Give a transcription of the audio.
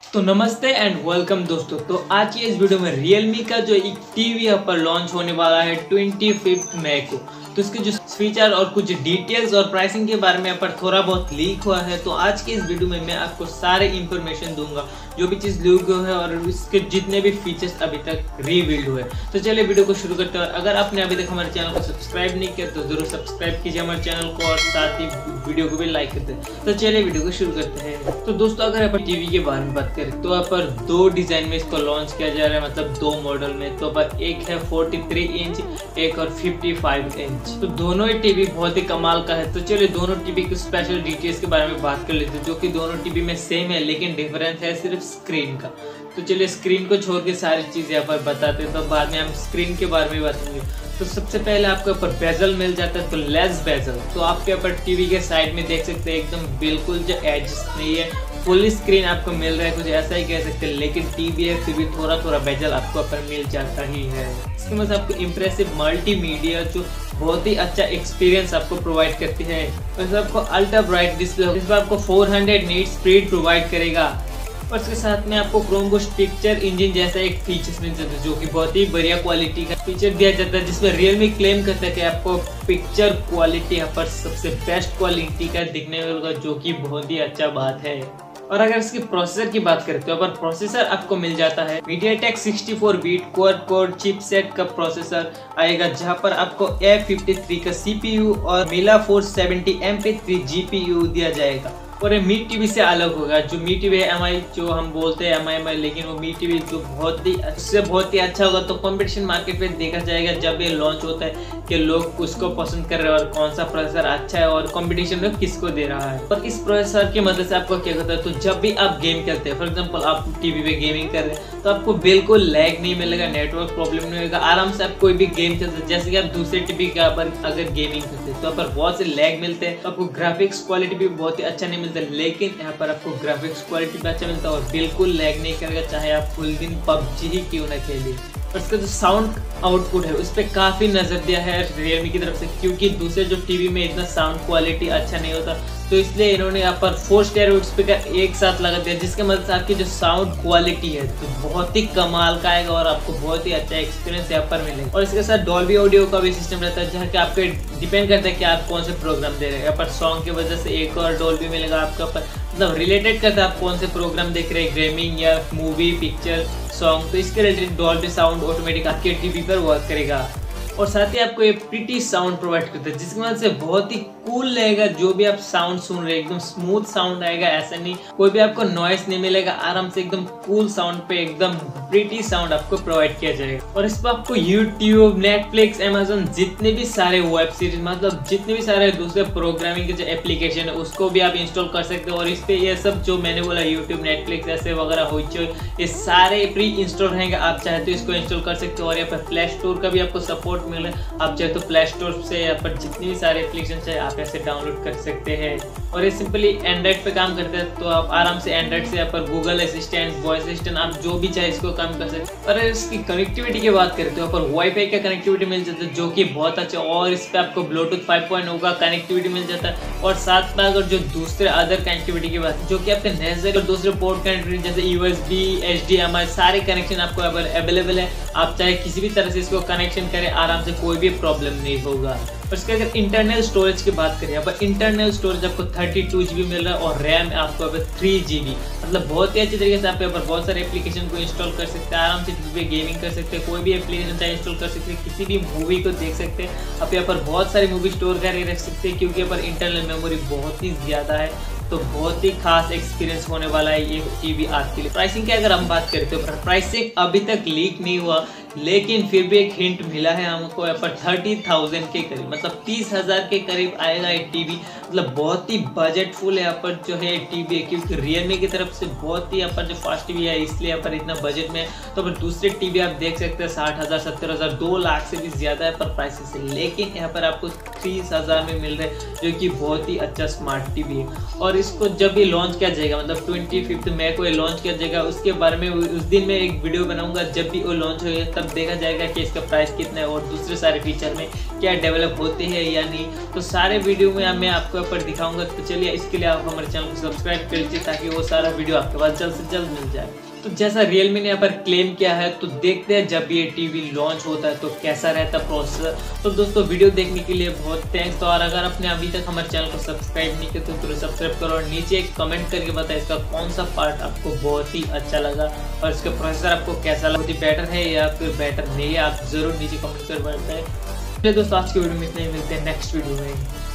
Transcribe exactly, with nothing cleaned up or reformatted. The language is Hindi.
तो नमस्ते एंड वेलकम दोस्तों। तो आज की इस वीडियो में Realme का जो एक टीवी यहाँ पर लॉन्च होने वाला है पच्चीस मई को, तो इसके जो फीचर और कुछ डिटेल्स और प्राइसिंग के बारे में यहाँ पर थोड़ा बहुत लीक हुआ है। तो आज के इस वीडियो में मैं आपको सारे इंफॉर्मेशन दूंगा जो भी चीज़ लीक हुआ है और इसके जितने भी फीचर्स अभी तक रिवील्ड हुए। तो चलिए वीडियो को शुरू करते हैं। अगर आपने अभी तक हमारे चैनल को सब्सक्राइब नहीं किया तो जरूर सब्सक्राइब कीजिए हमारे चैनल को और साथ ही वीडियो को भी लाइक करते हैं। तो चलिए वीडियो को शुरू करते हैं। तो दोस्तों अगर आप टीवी के बारे में बात करें तो यहाँ पर दो डिजाइन में इसको लॉन्च किया जा रहा है, मतलब दो मॉडल में। तो पर एक है तैंतालीस इंच, एक और पचपन इंच। तो दोनों ही टीवी बहुत ही कमाल का है। तो चलिए दोनों टीवी के स्पेशल डिटेल्स के बारे में बात कर लेते हैं, जो कि दोनों टीवी में सेम है लेकिन डिफरेंस है सिर्फ स्क्रीन का। तो चलिए स्क्रीन को छोड़ के सारी चीज यहाँ पर बताते हैं, तो बाद में हम स्क्रीन के बारे में बताएंगे। तो सबसे पहले आपको यहाँ पर बेजल मिल जाता है, तो लेस बेजल। तो आपके यहाँ पर टीवी के साइड में देख सकते हैं एकदम बिल्कुल जो एज नहीं है, फुल स्क्रीन आपको मिल रहा है, कुछ ऐसा ही कह सकते हैं। लेकिन टीवी है फिर भी थोड़ा थोड़ा बेजल आपको यहाँ पर मिल जाता ही है। इसके बाद आपको इम्प्रेसिव मल्टीमीडिया जो बहुत ही अच्छा एक्सपीरियंस आपको प्रोवाइड करती है। वैसे आपको अल्ट्रा ब्राइट डिस्प्ले, इसमें आपको चार सौ नीट स्पीड प्रोवाइड करेगा और इसके साथ में आपको क्रोम बूस्ट पिक्चर इंजन जैसा एक फीचर मिल जाता है, जो कि बहुत ही बढ़िया क्वालिटी का फीचर दिया जाता है, जिसमें Realme क्लेम करता है कि आपको पिक्चर क्वालिटी यहाँ पर सबसे बेस्ट क्वालिटी का दिखने वाला, जो कि बहुत ही अच्छा बात है। और अगर इसकी प्रोसेसर की बात करें तो यहाँ पर प्रोसेसर आपको मिल जाता है MediaTek चौंसठ बिट क्वाड कोर चिपसेट का प्रोसेसर आएगा, जहां पर आपको ए फिफ्टी थ्री का सीपीयू और मिला four seventy M P three GPU दिया जाएगा। और ये मी टीवी से अलग होगा। जो मी टीवी है एम आई जो हम बोलते हैं एम आई एम आई, लेकिन वो मी टीवी जो बहुत ही उससे बहुत ही अच्छा होगा। तो कंपटीशन मार्केट में देखा जाएगा जब ये लॉन्च होता है कि लोग उसको पसंद कर रहे हैं और कौन सा प्रोसेसर अच्छा है और कंपटीशन में किसको दे रहा है। और इस प्रोसेसर की मदद से आपको क्या होता है, तो जब भी आप गेम खेलते हैं, फॉर एग्जाम्पल आप टीवी पे गेमिंग कर रहे हैं, तो आपको बिल्कुल लैग नहीं मिलेगा, नेटवर्क प्रॉब्लम नहीं होगा, आराम से आप कोई भी गेम खेलते हैं। जैसे कि आप दूसरे टीवी के ऊपर अगर गेमिंग करते हैं तो यहाँ पर बहुत से लैग मिलते हैं, आपको ग्राफिक्स क्वालिटी भी बहुत ही अच्छा नहीं मिलता, लेकिन यहाँ पर आपको ग्राफिक्स क्वालिटी भी अच्छा मिलता है और बिल्कुल लैग नहीं करेगा, चाहे आप फुल दिन पबजी ही क्यों ना खेलिए। और इसका जो साउंड आउटपुट है उस पर काफी नजर दिया है Realme की तरफ से, क्योंकि दूसरे जो टीवी में इतना साउंड क्वालिटी अच्छा नहीं होता, तो इसलिए इन्होंने यहाँ पर फोर स्टेरियो स्पीकर एक साथ लगा दिया, जिसके मदद से आपकी जो साउंड क्वालिटी है तो बहुत ही कमाल का आएगा और आपको बहुत ही अच्छा एक्सपीरियंस यहाँ पर मिलेगा। और इसके साथ डॉल्बी ऑडियो का भी सिस्टम रहता है, जहाँ कि आपके डिपेंड करता है कि आप कौन से प्रोग्राम दे रहे हैं। यहाँ पर सॉन्ग की वजह से एक और डॉल्बी मिलेगा आपका, पर मतलब रिलेटेड करता है आप कौन से प्रोग्राम देख रहे हैं, गेमिंग या मूवी पिक्चर सॉन्ग, तो इसके रिलेटेड डॉल्बी साउंड ऑटोमेटिक आपके टीवी पर वर्क करेगा। और साथ ही आपको ये प्रीटी साउंड प्रोवाइड करता है, जिसकी वजह से बहुत ही कूल रहेगा। जो भी आप साउंड सुन रहे हैं एकदम स्मूथ साउंड आएगा, ऐसा नहीं कोई भी आपको नॉइस नहीं मिलेगा, आराम से एकदम कूल साउंड पे एकदम प्रीटी साउंड आपको प्रोवाइड किया जाएगा। और इस पर आपको यूट्यूब, नेटफ्लिक्स, अमेजोन जितने भी सारे वेब सीरीज, मतलब जितने भी सारे दूसरे प्रोग्रामिंग के जो एप्लीकेशन है उसको भी आप इंस्टॉल कर सकते हो। और इस पे ये सब जो मैंने बोला यूट्यूब, नेटफ्लिक्स ऐसे वगैरह हो, ये सारे प्री इंस्टॉल रहेंगे। आप चाहे तो इसको इंस्टॉल कर सकते हो। और यहाँ पर प्ले स्टोर का भी आपको सपोर्ट मिल रहा है, आप चाहे तो प्ले स्टोर से यहाँ पर जितनी भी सारे एप्लीकेशन चाहे आप ऐसे डाउनलोड कर सकते हैं। और ये सिंपली एंड्रॉइड पे काम करते हैं, तो आप आराम से एंड्रॉइड से यहाँ पर गूगल असिस्टेंट, वॉइस असिस्टेंट, आप जो भी चाहे इसको काम कर सकते हैं। और इसकी कनेक्टिविटी की बात करते हो, यहाँ पर वाईफाई का कनेक्टिविटी मिल जाता है, जो कि बहुत अच्छा। और इस पे आपको ब्लूटूथ फाइव पॉइंट ओ का कनेक्टिविटी मिल जाता है। और साथ में अगर जो दूसरे अदर कनेक्टिविटी की बात, जो कि आपके नेसेसरी दूसरे पोर्ट कनेक्टिविटी जैसे यूएसबी, एचडीएमआई, सारे कनेक्शन आपको यहाँ पर अवेलेबल है। आप चाहे किसी भी तरह से इसको कनेक्शन करें, आराम से कोई भी प्रॉब्लम नहीं होगा। और इसके अगर इंटरनल स्टोरेज की बात करें, यहाँ पर इंटरनल स्टोरेज आपको थर्टी टू जीबी मिल रहा है और रैम आपको यहाँ पर थ्री जीबी, मतलब बहुत ही अच्छी तरीके से आप यहाँ पर बहुत सारे एप्लीकेशन को इंस्टॉल कर सकते हैं, आराम से टीवी पे गेमिंग कर सकते हैं, कोई भी एप्लीकेशन चाहे इंस्टॉल कर सकते हैं, किसी भी मूवी को देख सकते हैं। आप यहाँ पर बहुत सारी मूवी स्टोर करके रख सकते हैं, क्योंकि यहाँ पर इंटरनल मेमोरी बहुत ही ज्यादा है। तो बहुत ही खास एक्सपीरियंस होने वाला है ये टीवी आपके लिए। प्राइसिंग की अगर हम बात करें तो प्राइसिंग अभी तक लीक नहीं हुआ, लेकिन फिर भी एक हिंट मिला है हमको यहाँ पर थर्टी थाउजेंड के करीब, मतलब तीस हजार के करीब आएगा एक टीवी। मतलब बहुत ही बजटफुल है यहाँ पर जो है टीवी है, क्योंकि Realme की तरफ से बहुत ही यहाँ पर जो फास्ट टीवी है इसलिए यहाँ पर इतना बजट में है। तो पर दूसरे टीवी आप देख सकते हैं साठ हजार, सत्तर हजार, दो लाख से भी ज्यादा है पर प्राइसेस है, लेकिन यहाँ पर आपको तीस हजार में मिल रहा है, जो कि बहुत ही अच्छा स्मार्ट टीवी है। और इसको जब भी लॉन्च किया जाएगा, मतलब ट्वेंटी फिफ्थ मई को ये लॉन्च किया जाएगा, उसके बारे में उस दिन मैं एक वीडियो बनाऊंगा। जब भी वो लॉन्च होगा तब देखा जाएगा कि इसका प्राइस कितना है और दूसरे सारे फीचर में क्या डेवलप होते हैं या नहीं। तो सारे वीडियो में मैं आपको आपको यहाँ पर दिखाऊंगा। तो चलिए इसके लिए आप हमारे चैनल को सब्सक्राइब कर लीजिए ताकि वो सारा वीडियो आपके पास जल्द से जल्द मिल जाए। तो जैसा Realme ने यहाँ पर क्लेम किया है, तो देखते हैं जब ये टीवी लॉन्च होता है तो कैसा रहता है प्रोसेसर। तो दोस्तों वीडियो देखने के लिए बहुत थैंक्स। तो और अगर आपने अभी तक हमारे चैनल को सब्सक्राइब नहीं किया तो तुरंत सब्सक्राइब करो और नीचे एक कमेंट करके बताएं इसका कौन सा पार्ट आपको बहुत ही अच्छा लगा और इसका प्रोसेसर आपको कैसा लगा, बहुत ही बेटर है या फिर बेटर नहीं है, आप जरूर नीचे कमेंट कर बताएं। दोस्तों आज की वीडियो में इतना ही, मिलते हैं नेक्स्ट वीडियो में।